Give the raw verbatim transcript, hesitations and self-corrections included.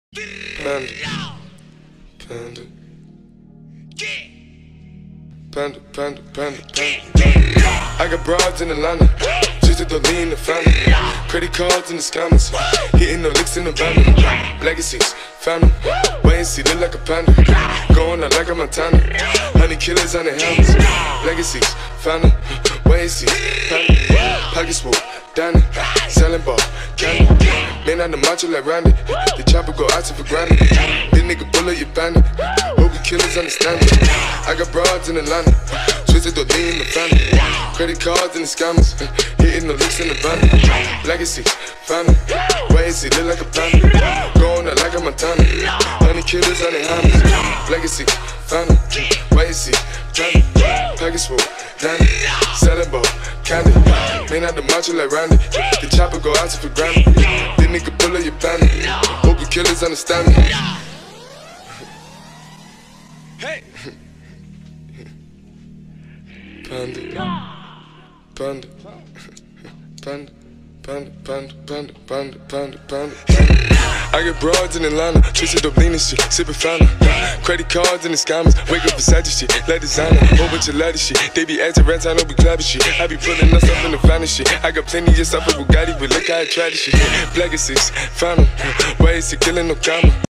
Panda, panda, panda, panda, panda, panda. I got broads in Atlanta, just to lean the family. Credit cards in the scammers, hitting the licks in the van. Legacies, family, wait and see, look like a panda. Going out like a Montana, honey killers on the helmets. Legacies, family, wait and see, panda. Pockets full, Danny, selling ball, candy. Man on the macho like Randy, the chopper go out to for granted. This nigga bullet, you bandit. Hope you killers understand it. I got broads in Atlanta, twisted the lean in the family. Credit cards and the scammers, hitting the licks in the van. Legacy, family, wait and see, look like a panda. Going out like a Montana, honey killers on the hammers. Legacy, family, wait and see, panda. Package full, Danny, selling ball, candy. Man out the macho like Randy, the chopper go out to for granted. This nigga pull up your bandit. Hope you killers understand me. Hey. Panda, panda, panda, panda, panda, panda, panda, panda, panda. I get broads in Atlanta, twisted up lean and shit, sippin' Fanta. Credit cards and the scammers, wake up Versace shit, like designer, whole bunch of ladder shit. They be acting rats, I know we clapping shit. I be pulling us up in the finest shit. I got plenty of stuff with Bugatti, but look how I try this shit. Legacies, final, ways to killing no comma.